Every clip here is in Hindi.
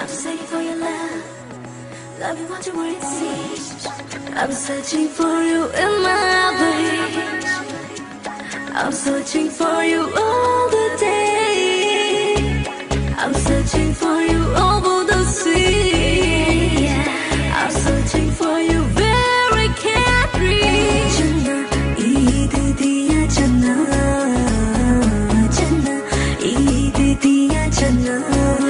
I'm searching for your love. Love you want you where it seems. I'm searching for you in my reach. I'm searching for you all the day. I'm searching for you over the sea. I'm searching for you where I can't reach. Jannah, eid diya Jannah, Jannah, eid diya Jannah.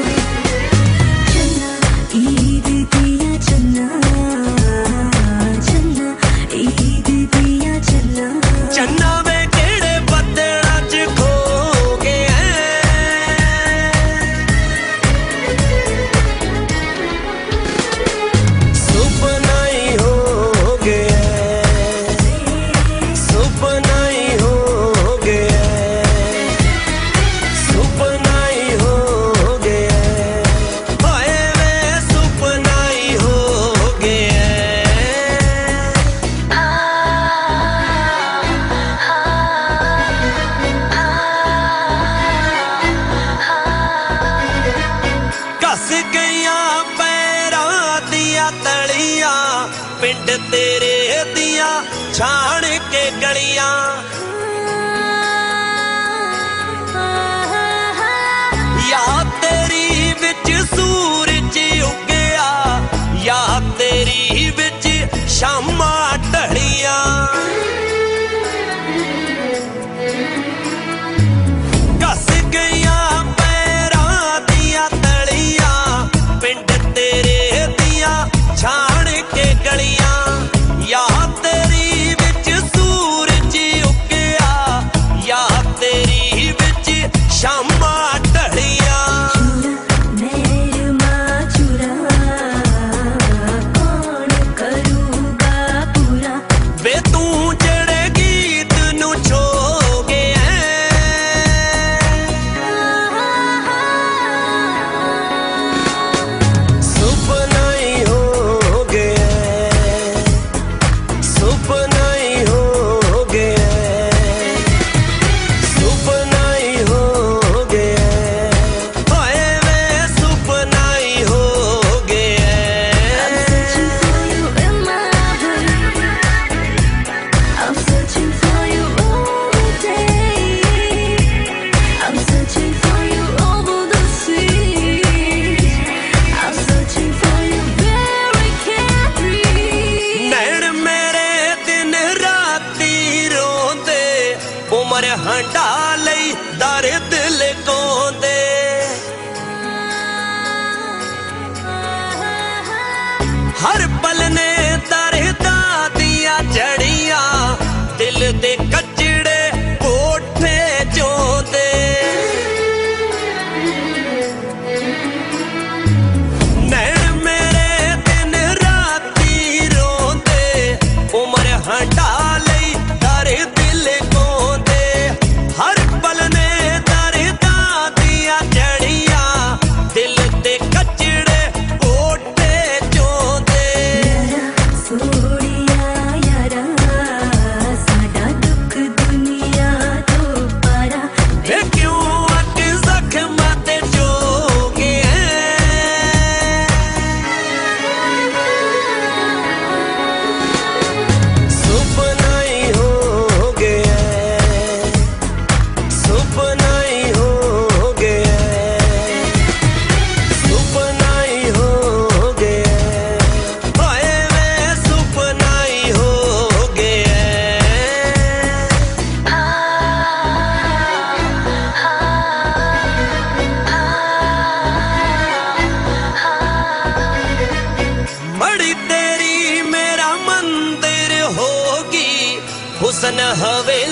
पिंड तेरे दिया छाण के गलियां या तेरी विच सूरज उगया या तेरी विच शामा ढलियां कस गया पैरां दिया तलियां पिंड तेरे दिया छाण के गलियां या तेरी विच सूरज उगया या तेरी विच शामा ढलियां कौन करूगा पूरा वे तू जड़े गीत नू छो गया सुपना ही हो गया सुपना ही हो गया सुपना ही हो गया ओए वे सुपना ही हो गया I'm searching for you all the day. I'm searching for you over the sea. I'm searching for you where I can't reach. नैन मेरे दिन राती रोंदे उमर हंडा लई दर्द लकोंदे हर पल ने दर्दा दिया जड़ियां दिल दे कचड़े कोठे चोंदे नैन मेरे दिन राती रोंदे उमर हंडा लई दर्द लकोंदे हर पल ने दर्दा दिया जड़ियां दिल दे कचड़े कोठे चोंदे सोड़िया यारा साडा दुख दुनिया तो पारा वे क्यों अट जख्म ते जो गया सुपना ही हो गया सुपना ही हो गया सुपना ही हो गया ओए वे सुपना ही हो गया मड़ी तेरी मेरा मंदिर होगी हुस्न हवेली